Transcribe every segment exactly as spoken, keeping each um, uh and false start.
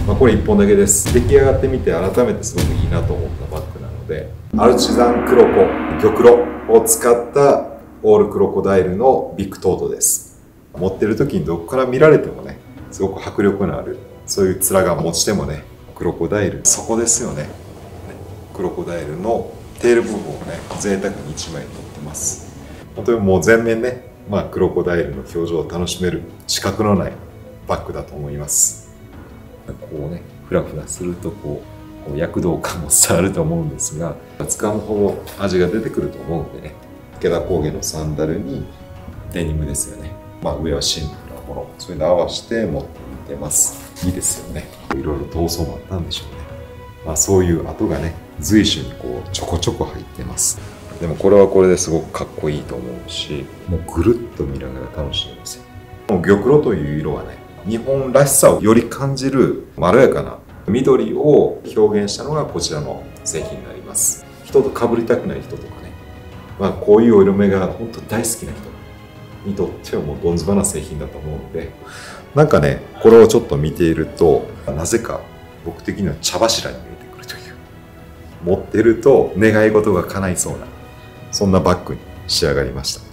まあ、これいっぽんだけです。出来上がってみて改めてすごくいいなと思ったバッグなので、アルチザンクロコ玉露を使ったオールクロコダイルのビッグトートです。持ってる時にどこから見られてもね、すごく迫力のある、そういう面が持ちてもね、クロコダイル、そこですよね。クロコダイルのテール部分をね、贅沢にいちまい取ってます。本当にもう全面ね、まあ、クロコダイルの表情を楽しめる死角のないバッグだと思います。こうね、フラフラするとこう、こう躍動感も伝わると思うんですが、掴むほど味が出てくると思うんでね、池田工芸のサンダルにデニムですよね。まあ上はシンプルなもの、そういうの合わせて持ってみてます。いいですよね。いろいろ闘争もあったんでしょうね。まあそういう跡がね、随所にこうちょこちょこ入ってます。でもこれはこれですごくかっこいいと思うし、もうぐるっと見ながら楽しめますよ。この玉露という色はね、日本らしさをより感じるまろやかな緑を表現したのがこちらの製品になります。人と被りたくない人とかね、まあこういうお色目が本当大好きな人にとってはもうどんずばな製品だと思うので、なんかね、これをちょっと見ていると、なぜか僕的には茶柱に見えてくるという、持ってると願い事が叶いそうな、そんなバッグに仕上がりました。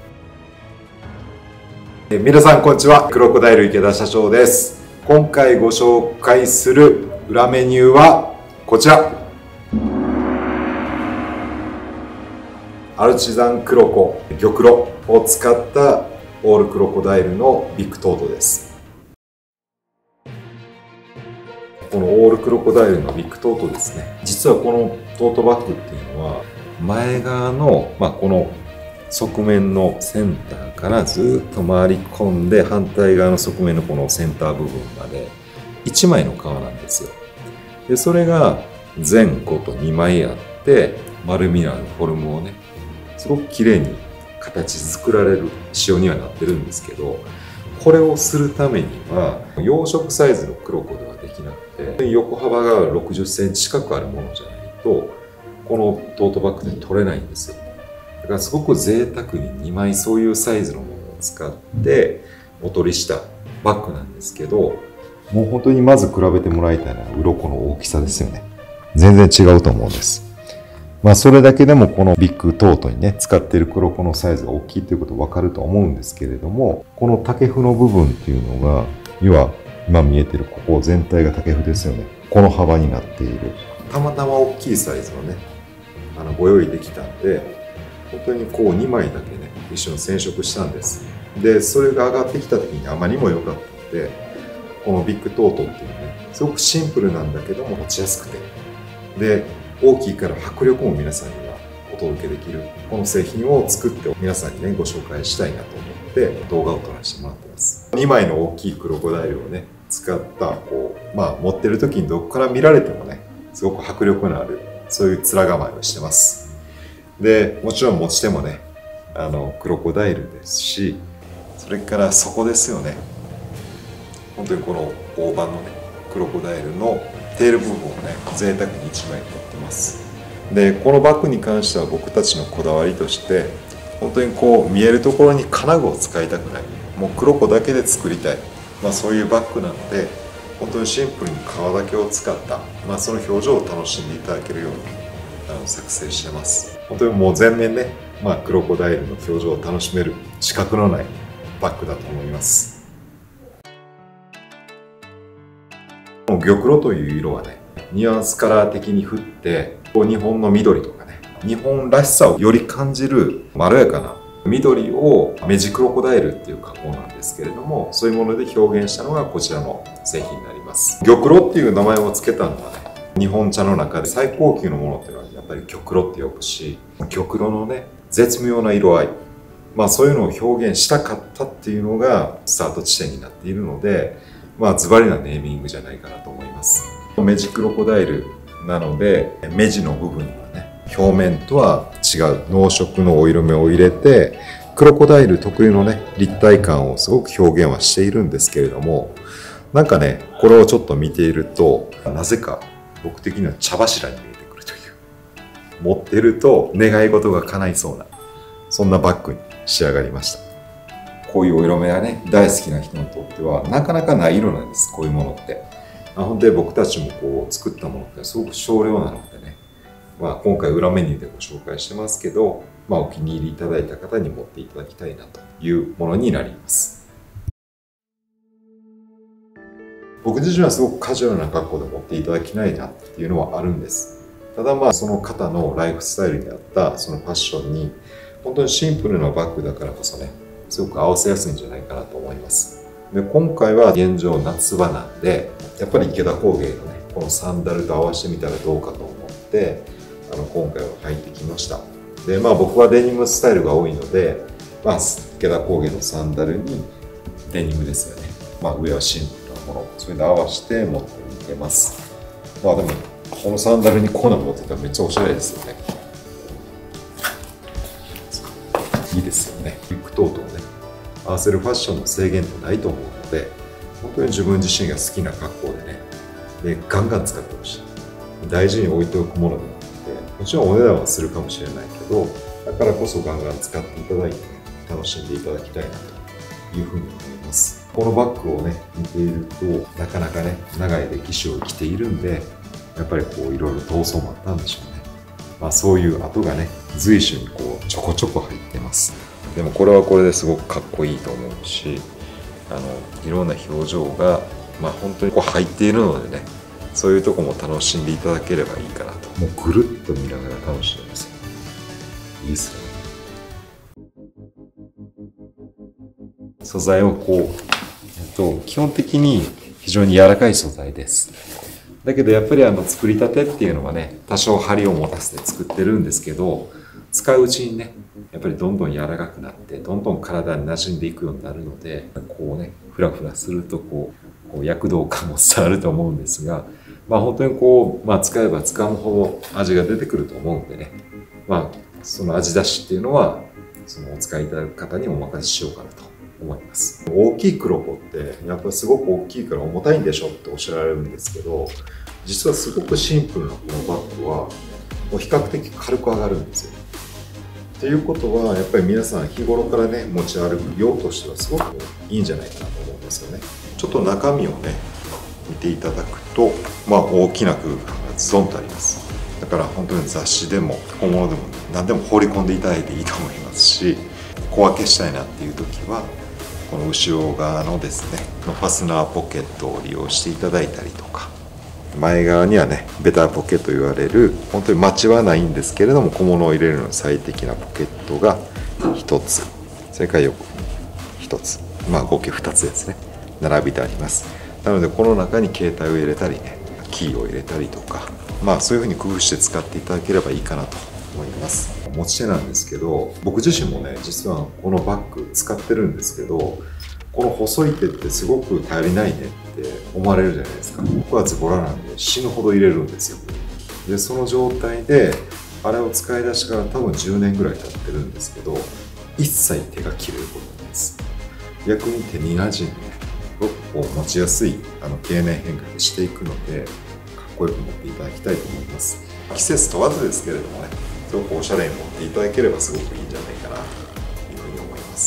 え皆さんこんにちは、クロコダイル池田社長です。今回ご紹介する裏メニューはこちら、アルチザンクロコ玉露を使ったオールクロコダイルのビッグトートです。このオールクロコダイルのビッグトートですね、実はこのトートバッグっていうのは前側の、まあ、この側面のセンターからずっと回り込んで反対側の側面のこのセンター部分までいちまいの革なんですよ。でそれが前後とにまいあって丸みのあるフォルムをね、すごく綺麗に形作られる仕様にはなってるんですけど、これをするためには養殖サイズのクロコではできなくて、横幅がろくじゅっセンチ近くあるものじゃないとこのトートバッグで取れないんですよ。だからすごく贅沢ににまいそういうサイズのものを使ってお取りしたバッグなんですけど、もう本当にまず比べてもらいたいのは鱗の大きさですよね。全然違うと思うんです。まあそれだけでもこのビッグトートにね使っている鱗のサイズが大きいということわかると思うんですけれども、この竹譜の部分っていうのが、要は今見えてるここ全体が竹譜ですよね。この幅になっている。たまたま大きいサイズをね、あのご用意できたんで、本当にこうにまいだけね一緒に染色したんです。でそれが上がってきた時にあまりにも良かったので、このビッグトートっていうね、すごくシンプルなんだけども持ちやすくて、で大きいから迫力も皆さんにはお届けできるこの製品を作って皆さんにねご紹介したいなと思って動画を撮らせてもらってます。にまいの大きいクロコダイルをね使ったこう、まあ持ってる時にどこから見られてもねすごく迫力のある、そういう面構えをしてます。でもちろん持ち手もねあのクロコダイルですし、それから底ですよね。本当にこの大判のねクロコダイルのテール部分をね贅沢にいちまい取ってます。でこのバッグに関しては僕たちのこだわりとして、本当にこう見えるところに金具を使いたくない、もうクロコだけで作りたい、まあ、そういうバッグなので、本当にシンプルに革だけを使った、まあ、その表情を楽しんでいただけるようにあの作成してます。本当にもう全面ね、まあ、クロコダイルの表情を楽しめる死角のないバッグだと思います。玉露という色はね、ニュアンスカラー的に振って日本の緑とかね、日本らしさをより感じるまろやかな緑をメジクロコダイルっていう加工なんですけれども、そういうもので表現したのがこちらの製品になります。玉露っていう名前を付けたのはね、日本茶の中で最高級のものっていうのはやっぱり玉露って呼ぶし、玉露のね絶妙な色合い、まあそういうのを表現したかったっていうのがスタート地点になっているので、まあズバリなネーミングじゃないかなと思います。メジクロコダイルなので、目地の部分にはね表面とは違う濃色のお色目を入れて、クロコダイル特有のね立体感をすごく表現はしているんですけれども、なんかねこれをちょっと見ていると、なぜか僕的には茶柱に見えてくるという、持ってると願い事が叶いそうな、そんなバッグに仕上がりました。こういうお色目がね大好きな人にとってはなかなかない色なんです、こういうものって。 まあ、本当に僕たちもこう作ったものってすごく少量なのでね、まあ、今回裏メニューでご紹介してますけど、まあ、お気に入りいただいた方に持っていただきたいなというものになります。僕自身はすごくカジュアルな格好で持っていただきたいなっていうのはあるんです。ただまあその方のライフスタイルに合ったそのファッションに本当にシンプルなバッグだからこそね、すごく合わせやすいんじゃないかなと思います。で、今回は現状夏場なんで、やっぱり池田工芸のね、このサンダルと合わせてみたらどうかと思って、あの今回は履いてきました。で、まあ僕はデニムスタイルが多いので、まあ池田工芸のサンダルにデニムですよね。まあ上はシンプルなもの、それで合わせて持ってみてます。まあでも、このサンダルにコーナー持ってたらめっちゃおしゃれですよね。いいですよね。リュック等々ね、合わせるファッションの制限ってないと思うので、本当に自分自身が好きな格好でね、でガンガン使ってほしい。大事に置いておくものであって、もちろんお値段はするかもしれないけど、だからこそガンガン使っていただいて、ね、楽しんでいただきたいなというふうに思います。このバッグをね、見ていると、なかなかね、長い歴史を生きているんで、やっぱりこういろいろ闘争もあったんでしょうね。まあそういう跡がね、随所にこうちょこちょこ入ってます。でもこれはこれですごくかっこいいと思うし、あのいろんな表情がまあ本当にこう入っているのでね、そういうとこも楽しんでいただければいいかなと。もうぐるっと見ながら楽しめますよ。いいですよね。素材をこう、えっと基本的に非常に柔らかい素材です。だけどやっぱりあの作りたてっていうのはね、多少張りを持たせて作ってるんですけど、使ううちにね、やっぱりどんどん柔らかくなって、どんどん体に馴染んでいくようになるので、こうね、フラフラするとこう、こう躍動感も伝わると思うんですが、まあ本当にこう、まあ使えば使うほど味が出てくると思うんでね、まあその味出しっていうのは、そのお使いいただく方にお任せしようかなと思います。大きい黒子ってやっぱりすごく大きいから重たいんでしょっておっしゃられるんですけど、実はすごくシンプルなこのバッグはもう比較的軽く上がるんですよ。ということはやっぱり皆さん日頃からね持ち歩く用としてはすごくいいんじゃないかなと思うんですよね。ちょっと中身をね見ていただくと、まあ大きな空間がズドンとあります。だから本当に雑誌でも小物でも何でも放り込んでいただいていいと思いますし、小分けしたいなっていう時はこの後ろ側のですねファスナーポケットを利用していただいたりとか、前側にはねベターポケと言われる本当に待ちはないんですけれども小物を入れるのに最適なポケットがひとつ、それから横にひとつ、まあ合計ふたつですね、並びであります。なのでこの中に携帯を入れたりね、キーを入れたりとか、まあそういうふうに工夫して使っていただければいいかなと思います。持ち手なんですけど、僕自身もね実はこのバッグ使ってるんですけど、この細い手ってすごく頼りないねって思われるじゃないですか。僕はズボラなんで死ぬほど入れるんですよ。でその状態であれを使い出してから多分じゅうねんぐらい経ってるんですけど、一切手が切れることないです。逆に手に馴染んで、ね、すごくこう持ちやすいあの経年変化にしていくので、かっこよく持っていただきたいと思います。季節問わずですけれどもね、すごくおしゃれに持っていただければすごくいいんじゃないかなというふうに思います。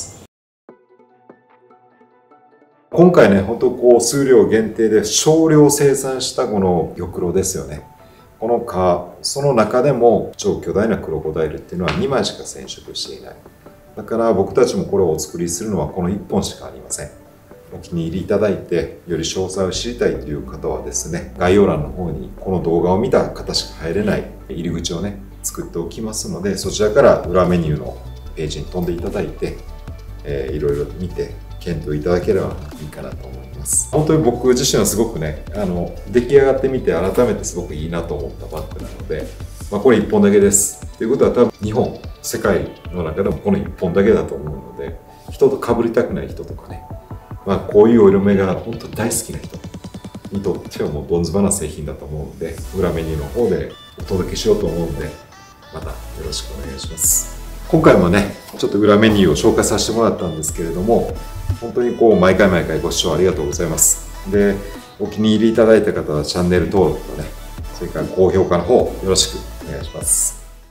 今回ね、本当こう数量限定で少量生産したこの玉露ですよね。この革、その中でも超巨大なクロコダイルっていうのはにまいしか染色していない。だから僕たちもこれをお作りするのはこのいっぽんしかありません。お気に入りいただいて、より詳細を知りたいという方はですね、概要欄の方にこの動画を見た方しか入れない入り口をね、作っておきますので、そちらから裏メニューのページに飛んでいただいて、えー、いろいろ見て検討いただければいいかなと思います。本当に僕自身はすごくね、あの出来上がってみて改めてすごくいいなと思ったバッグなので、まあ、これいっぽんだけです。ということは多分日本、世界の中でもこのいっぽんだけだと思うので、人と被りたくない人とかね、まあ、こういうお色目が本当に大好きな人にとってはもうドンズバな製品だと思うので、裏メニューの方でお届けしようと思うので、またよろしくお願いします。今回もね、ちょっと裏メニューを紹介させてもらったんですけれども、本当にこう毎回毎回ご視聴ありがとうございます。で、お気に入りいただいた方はチャンネル登録とね、それから高評価の方よろしくお願いします。